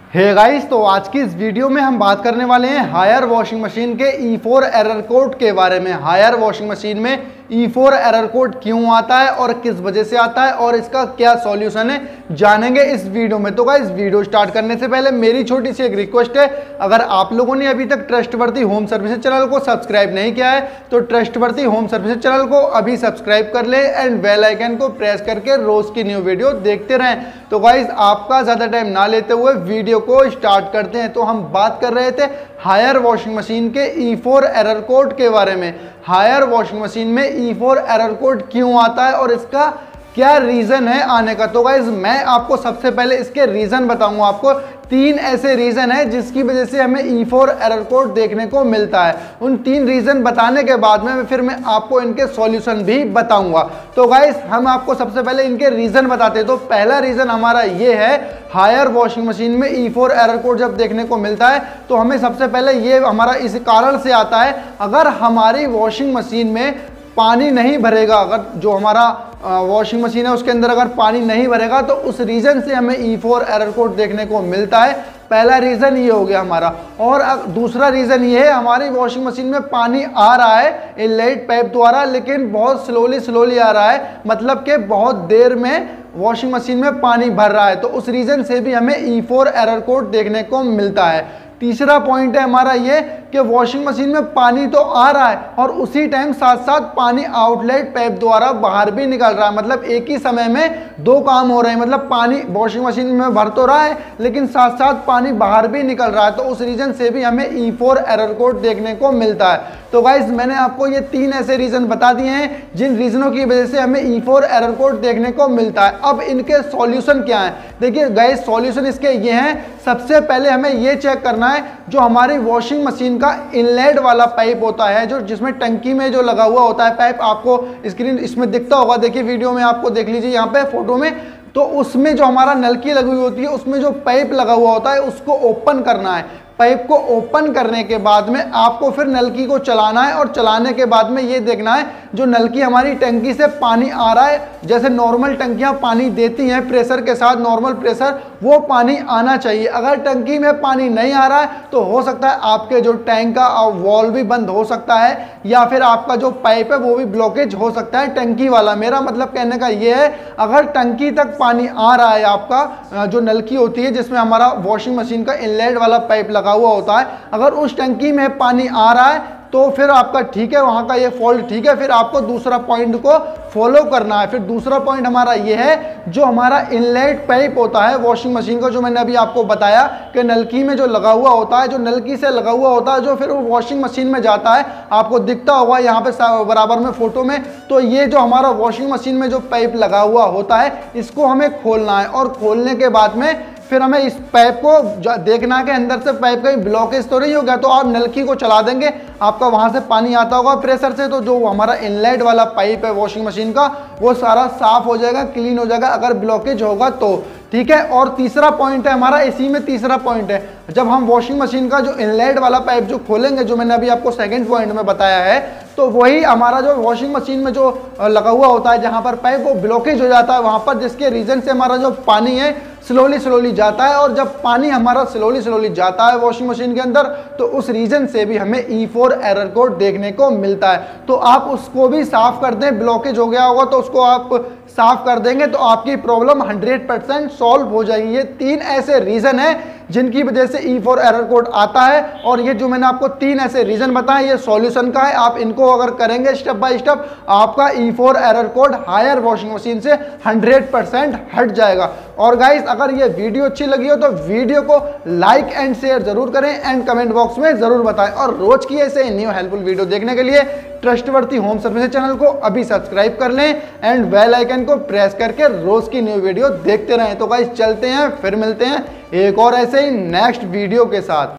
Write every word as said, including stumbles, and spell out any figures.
Hey guys, तो आज की इस वीडियो में हम बात करने वाले हैं हायर वॉशिंग मशीन के ई फोर एरर कोड के बारे में। हायर वॉशिंग मशीन में ई फोर एरर कोड क्यों आता है और किस वजह से आता है और इसका क्या सॉल्यूशन है, जानेंगे इस वीडियो में। तो गाइस, वीडियो स्टार्ट करने से पहले मेरी छोटी सी एक रिक्वेस्ट है, अगर आप लोगों ने अभी तक ट्रस्टवर्दी होम सर्विसेज चैनल को सब्सक्राइब नहीं किया है तो ट्रस्टवर्दी होम सर्विसेज चैनल को अभी सब्सक्राइब कर ले एंड बेल आइकन को प्रेस करके रोज की न्यू वीडियो देखते रहें। तो गाइस, आपका ज्यादा टाइम ना लेते हुए वीडियो को स्टार्ट करते हैं। तो हम बात कर रहे थे हायर वॉशिंग मशीन के ई फोर एरर कोड के बारे में। हायर वॉशिंग मशीन में ई फोर एरर कोड क्यों आता है और इसका क्या रीजन है आने का। तो गाइस, मैं आपको सबसे पहले इसके रीजन बताऊंगा। आपको तीन ऐसे रीजन है जिसकी वजह से हमें ई फोर एरर कोड देखने को मिलता है। उन तीन रीजन बताने के बाद में फिर मैं आपको इनके सॉल्यूशन भी बताऊंगा। तो गाइस, हम आपको सबसे पहले इनके रीजन बताते हैं। तो पहला रीजन हमारा ये है, हायर वॉशिंग मशीन में ई फोर एरर कोड जब देखने को मिलता है तो हमें सबसे पहले ये हमारा इस कारण से आता है, अगर हमारी वॉशिंग मशीन में पानी नहीं भरेगा, अगर जो हमारा वॉशिंग मशीन है उसके अंदर अगर पानी नहीं भरेगा तो उस रीजन से हमें ई फोर एरर कोड देखने को मिलता है। पहला रीजन ये हो गया हमारा। और दूसरा रीजन ये है, हमारी वॉशिंग मशीन में पानी आ रहा है इनलेट पाइप द्वारा, लेकिन बहुत स्लोली स्लोली आ रहा है, मतलब कि बहुत देर में वॉशिंग मशीन में पानी भर रहा है। तो उस रीजन से भी हमें ई फोर एरर कोड देखने को मिलता है। तीसरा पॉइंट है हमारा ये कि वॉशिंग मशीन में पानी तो आ रहा है और उसी टाइम साथ साथ पानी आउटलेट पाइप द्वारा बाहर भी निकल रहा है, मतलब एक ही समय में दो काम हो रहे हैं। मतलब पानी वॉशिंग मशीन में भर तो रहा है लेकिन साथ साथ पानी बाहर भी निकल रहा है। तो उस रीजन से भी हमें ई फोर एरर कोड देखने को मिलता है। तो गाइस, मैंने आपको ये तीन ऐसे रीजन बता दिए हैं जिन रीजनों की वजह से हमें ई फोर एरर कोड देखने को मिलता है। अब इनके सॉल्यूशन क्या है, देखिए गाइस, सॉल्यूशन इसके ये हैं। सबसे पहले हमें ये चेक करना है, जो हमारी वॉशिंग मशीन का इनलेट वाला पाइप होता है, जो जिसमें टंकी में जो लगा हुआ होता है पाइप, आपको स्क्रीन इसमें दिखता होगा, देखिए वीडियो में आपको देख लीजिए यहाँ पे फोटो में। तो उसमें जो हमारा नलकी लगी हुई होती है, उसमें जो पाइप लगा हुआ होता है उसको ओपन करना है। पाइप को ओपन करने के बाद में आपको फिर नलकी को चलाना है और चलाने के बाद में ये देखना है जो नलकी हमारी टंकी से पानी आ रहा है, जैसे नॉर्मल टंकियां पानी देती हैं प्रेशर के साथ, नॉर्मल प्रेशर, वो पानी आना चाहिए। अगर टंकी में पानी नहीं आ रहा है तो हो सकता है आपके जो टैंक का वॉल्व भी बंद हो सकता है या फिर आपका जो पाइप है वो भी ब्लॉकेज हो सकता है टंकी वाला। मेरा मतलब कहने का ये है, अगर टंकी तक पानी आ रहा है, आपका जो नलकी होती है जिसमें हमारा वॉशिंग मशीन का इनलेट वाला पाइप लगा हुआ होता है, अगर उस टंकी में पानी आ रहा है तो फिर आपका ठीक है, वहां का ये फॉल्ट ठीक है। फिर आपको दूसरा पॉइंट को फॉलो करना है। फिर दूसरा पॉइंट हमारा ये है, जो हमारा इनलेट पाइप होता है वॉशिंग मशीन का, जो मैंने अभी आपको बताया कि नलकी में जो लगा हुआ होता है, जो नलकी से लगा हुआ होता है, जो फिर वो वॉशिंग मशीन में जाता है, आपको दिखता होगा यहाँ पे बराबर में फोटो में। तो ये जो हमारा वॉशिंग मशीन में जो पाइप लगा हुआ होता है, इसको हमें खोलना है और खोलने के बाद में फिर हमें इस पाइप को देखना है कि अंदर से पाइप कहीं ब्लॉकेज तो नहीं हो गया। तो आप नलकी को चला देंगे, आपका वहां से पानी आता होगा प्रेशर से, तो जो हमारा इनलेट वाला पाइप है वॉशिंग मशीन का, वो सारा साफ हो जाएगा, क्लीन हो जाएगा, अगर ब्लॉकेज होगा तो ठीक है। और तीसरा पॉइंट है हमारा, इसी में तीसरा पॉइंट है, जब हम वॉशिंग मशीन का जो इनलेट वाला पाइप जो खोलेंगे, जो मैंने अभी आपको सेकंड पॉइंट में बताया है, तो वही हमारा जो वॉशिंग मशीन में जो लगा हुआ होता है जहां पर पाइप, वो ब्लॉकेज हो जाता है वहां पर, जिसके रीजन से हमारा जो पानी है स्लोली स्लोली जाता है। और जब पानी हमारा स्लोली स्लोली जाता है वॉशिंग मशीन के अंदर, तो उस रीजन से भी हमें ई फोर एरर कोड देखने को मिलता है। तो आप उसको भी साफ कर दें, ब्लॉकेज हो गया होगा तो उसको आप साफ कर देंगे तो आपकी प्रॉब्लम हंड्रेड परसेंट सॉल्व हो जाएगी। ये तीन ऐसे रीजन है जिनकी वजह से ई फोर एरर कोड आता है, और ये जो मैंने आपको तीन ऐसे रीजन बताए, ये सॉल्यूशन का है। आप इनको अगर करेंगे स्टेप बाय स्टेप, आपका E four error code Haier washing machine से हंड्रेड परसेंट हट जाएगा। और गाइस, अगर ये वीडियो अच्छी लगी हो तो वीडियो को लाइक एंड शेयर जरूर करें एंड कमेंट बॉक्स में जरूर बताएं। और रोज की ऐसे न्यू हेल्पफुल वीडियो देखने के लिए ट्रस्टवर्दी होम सर्विसेज चैनल को अभी सब्सक्राइब कर लें एंड बेल आइकन को प्रेस करके रोज की न्यू वीडियो देखते रहें। तो गाइस, चलते हैं, फिर मिलते हैं एक और ऐसे ही नेक्स्ट वीडियो के साथ।